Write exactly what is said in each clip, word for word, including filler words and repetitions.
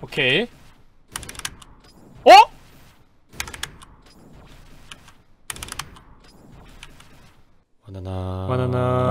오케이. 어? 바나나 바나나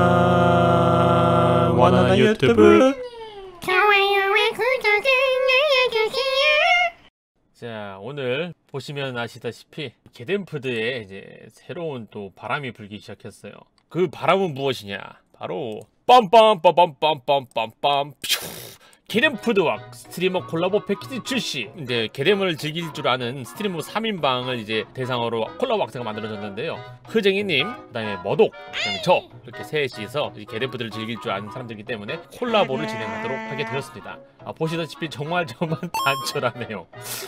바나나 바나나 유튜브. 좋아요와 구독을 눌러주세요. 자, 오늘 보시면 아시다시피 게덴푸드에 이제 새로운 또 바람이 불기 시작했어요. 그 바람은 무엇이냐? 바로 빰빰빰빰빰빰빰빰 게덴푸드와 스트리머 콜라보 패키지 출시. 이제 게덴을 즐길 줄 아는 스트리머 삼 인방을 이제 대상으로 콜라보 학생가 만들어졌는데요. 흐쟁이님, 그 다음에 머독, 그 다음에 저, 이렇게 셋이서 게덴푸드를 즐길 줄 아는 사람들이기 때문에 콜라보를 진행하도록 하게 되었습니다. 아, 보시다시피 정말 정말 단촐하네요.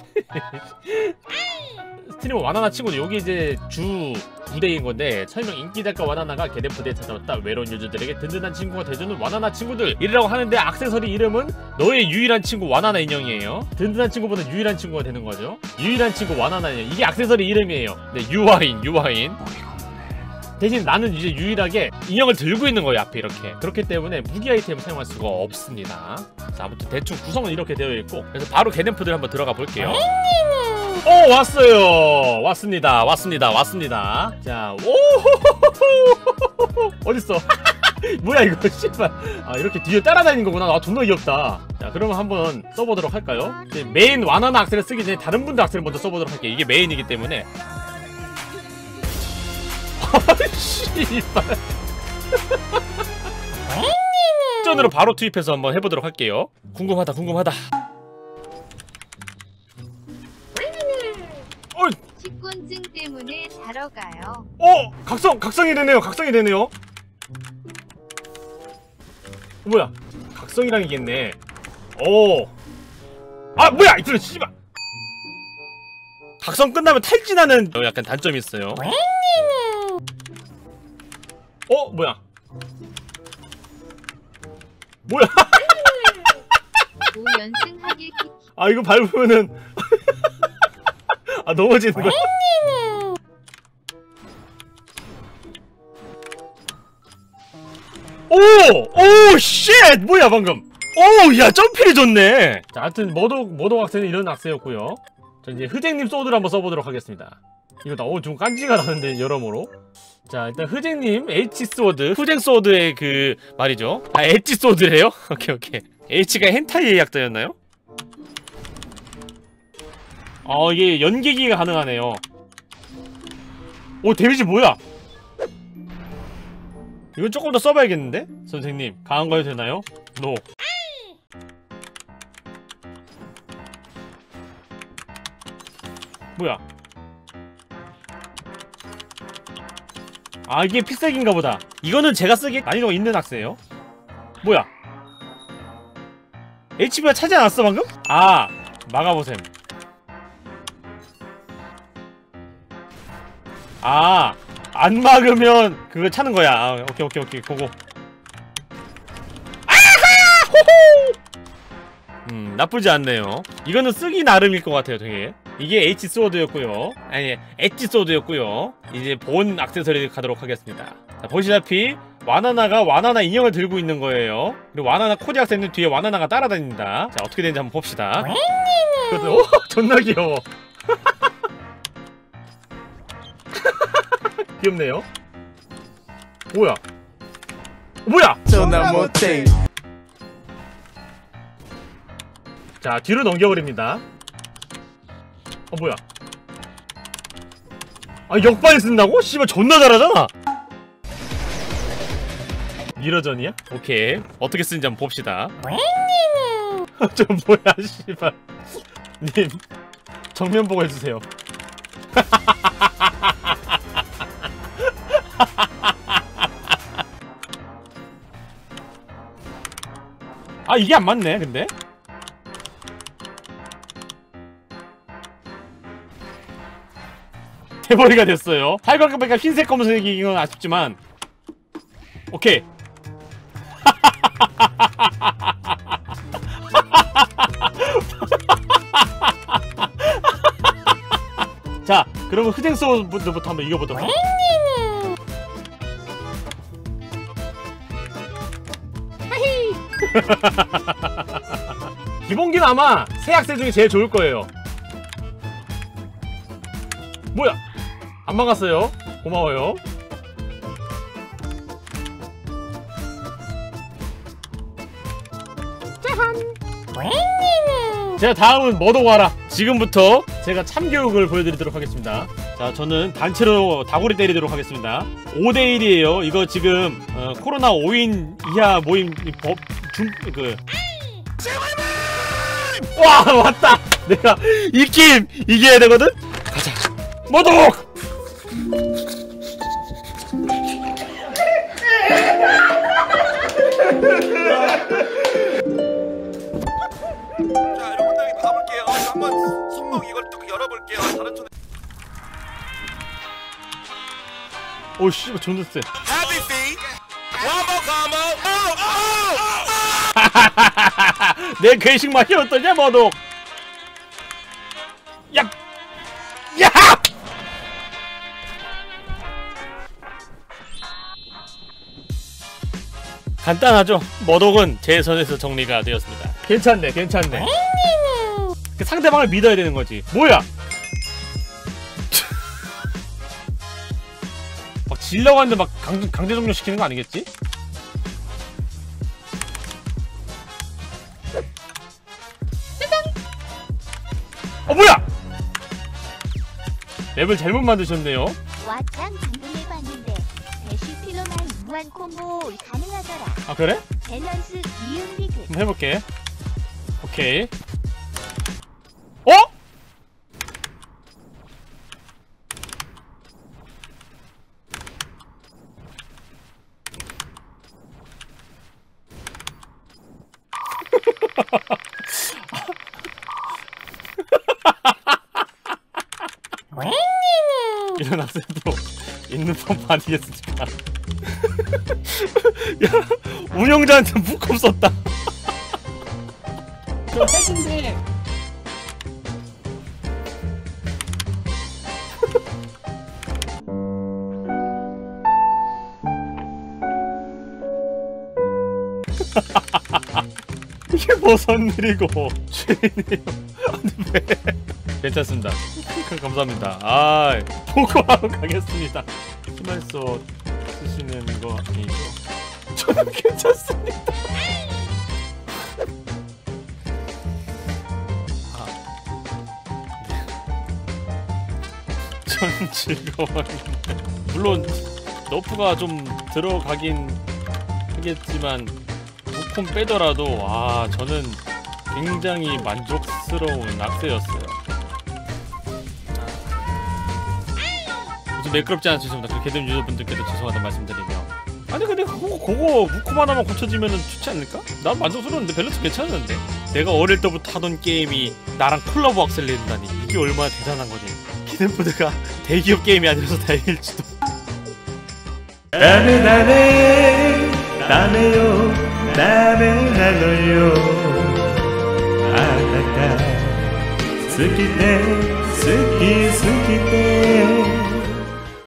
스트리머 와나나 친구들, 여기 이제 주 부대인 건데, 설명 인기 작가 와나나가 게덴푸드에 찾아왔다. 외로운 유저들에게 든든한 친구가 돼주는 와나나 친구들이라고 하는데, 액세서리 이름은 너의 유일한 친구 와나나 인형이에요. 든든한 친구보다 유일한 친구가 되는 거죠. 유일한 친구 와나나 인형, 이게 액세서리 이름이에요. 네, 유아인 유아인. 대신 나는 이제 유일하게 인형을 들고 있는 거예요, 앞에 이렇게. 그렇기 때문에 무기 아이템을 사용할 수가 없습니다. 자, 아무튼 대충 구성은 이렇게 되어 있고, 그래서 바로 게덴푸드를 한번 들어가 볼게요. 오, 왔어요. 왔습니다. 왔습니다. 왔습니다. 자, 오, 어딨어? 뭐야 이거, 씨발. 아, 이렇게 뒤에 따라다니는 거구나. 아, 존나 귀엽다. 자, 그러면 한번 써보도록 할까요? 이제 메인 와나나 악셀을 쓰기 전에 다른 분들 악셀을 먼저 써보도록 할게요. 이게 메인이기 때문에. 씨발. 전으로 바로 투입해서 한번 해보도록 할게요. 궁금하다, 궁금하다. 어! 식곤증 때문에 자러 가요. 어! 각성! 각성이 되네요! 각성이 되네요! 뭐야? 각성이랑이겠네. 오! 아, 뭐야! 이틀 씨발! 각성 끝나면 탈진하는 약간 단점이 있어요. 어? 뭐야? 뭐야? 오연승하길. 아, 이거 밟으면은 아, 넘어지는 거야. 오! 오! 쉣! 뭐야 방금. 오! 야, 점필이 좋네. 자, 하여튼 머독 머독 악세는 이런 악세였고요. 자, 이제 흐쟁님 소드를 한번 써보도록 하겠습니다. 이거 나 오, 좀 깐지가 나는데 여러모로. 자, 일단 흐쟁님 H 소드, 흐쟁 소드의 그 말이죠. 아, 엣지 소드래요? 오케이 오케이. H가 헨타이의 약자였나요? 어, 이게 연계기가 가능하네요. 오, 데미지 뭐야? 이건 조금 더 써봐야겠는데? 선생님, 강한 거 해도 되나요? 노. 뭐야? 아, 이게 필살기인가 보다. 이거는 제가 쓰기에 난이도가 있는 악세예요. 뭐야? 에이치피가 차지 않았어 방금? 아, 막아보셈. 아, 안 막으면 그거 차는 거야. 아, 오케이 오케이 오케이, 고고. 아하! 호호! 음, 나쁘지 않네요. 이거는 쓰기 나름일 것 같아요, 되게. 이게 H 소드였고요. 아니, 엣지 소드였고요. 이제 본 액세서리 가도록 하겠습니다. 자, 보시다시피 와나나가 와나나 인형을 들고 있는 거예요. 그리고 와나나 코디 악세는 뒤에 와나나가 따라다닙니다. 자, 어떻게 되는지 한번 봅시다. 오, 존나 귀여워. 귀엽네요. 뭐야? 뭐야? 전화 못해. 자, 뒤로 넘겨버립니다. 어, 뭐야? 아, 역발 쓴다고? 씨발, 존나 잘하잖아. 미러전이야? 오케이. 어떻게 쓰는지 한번 봅시다. 저 뭐야, 씨발. 님, 정면 보고 해주세요. 아, 이게 안 맞네, 근데? 대머리가 됐어요. 팔각각가 흰색 검은색이긴 건 아쉽지만. 오케이. 자, 그러면 흐쟁 소드부터 한번 이겨보도록 할게요. 기본기는 아마 새 학생 중에 제일 좋을 거예요. 뭐야? 안 막았어요. 고마워요. 짜한. 제가 다음은 머도가라. 지금부터 제가 참교육을 보여드리도록 하겠습니다. 자, 저는 단체로 다구리 때리도록 하겠습니다. 오 대 일이에요 이거 지금 어, 코로나 오 인 이하 모임 법 중 그. 와, 왔다. 내가 이 게임 이겨야 되거든. 가자. 머독. 자, 여러분들 가볼게요. 한번 손목 이걸 뚝 열어볼게요. 다른 손에. 오 씨, 존나 세. Happy feet. One more combo. 내 괴식 맛이 어떠냐, 머독? 야, 야! 간단하죠? 머독은 제 선에서 정리가 되었습니다. 괜찮네, 괜찮네. 그 상대방을 믿어야 되는 거지. 뭐야? 막 질려고 하는데 막 강, 강제 종료 시키는 거 아니겠지? 어, 뭐야? 맵을 잘못 만드셨네요. 와짱 방금 해봤는데 대시필로만 무한 콤보 가능하더라. 아, 그래? 밸런스 이응 리그. 한번 해볼게. 오케이. 어? 이런 학생도 있는 법 아니겠습니까? 야, 운영자한테 묶음 썼다. 저 핵인데. 이게 무슨 일이고. 주인이요. 아니 왜? 괜찮습니다. 감사합니다. 아, 보고하러 가겠습니다. 심할서 쓰시는 거 아니죠? 저는 괜찮습니다. 아, 네. 전 즐거웠는데 물론 너프가 좀 들어가긴 하겠지만 도콤 빼더라도 아, 저는 굉장히 만족스러운 악세였어요. 매끄럽지 않아 죄송합니다. 그렇게 된 유저분들께도 죄송하다는 말씀드리며, 아니 근데 그거 그거 무콤 하나만 고쳐지면은 좋지 않을까? 난 만족스러운데 밸런스 괜찮은데. 내가 어릴 때부터 하던 게임이 나랑 콜라보 악셀 낸다니 이게 얼마나 대단한 거지. 기댄푸드가 대기업 게임이 아니라서 다행일지도. 나는 나네 나네요 나는 나노요 아나타 스키테 스키 스키테